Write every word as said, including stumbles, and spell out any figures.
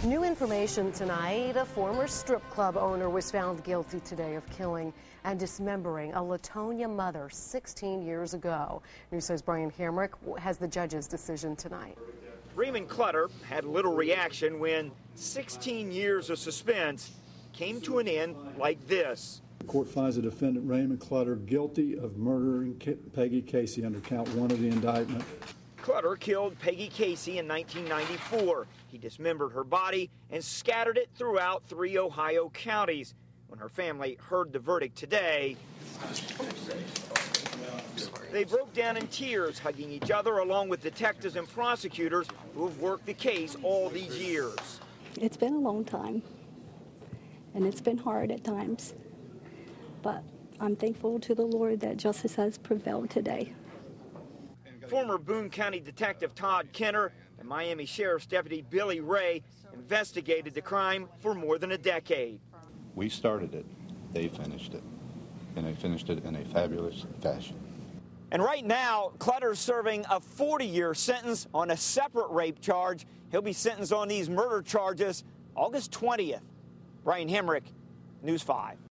New information tonight. A former strip club owner was found guilty today of killing and dismembering a Latonia mother sixteen years ago. News says Brian Hamrick has the judge's decision tonight. Raymond Clutter had little reaction when sixteen years of suspense came to an end like this. The court finds the defendant Raymond Clutter guilty of murdering Peggy Casey under count one of the indictment. Clutter killed Peggy Casey in nineteen ninety-four. He dismembered her body and scattered it throughout three Ohio counties. When her family heard the verdict today, they broke down in tears, hugging each other along with detectives and prosecutors who have worked the case all these years. It's been a long time, and it's been hard at times, but I'm thankful to the Lord that justice has prevailed today. Former Boone County Detective Todd Kenner and Miami Sheriff's Deputy Billy Ray investigated the crime for more than a decade. We started it, they finished it, and they finished it in a fabulous fashion. And right now, Clutter's serving a forty-year sentence on a separate rape charge. He'll be sentenced on these murder charges August twentieth. Brian Hamrick, News five.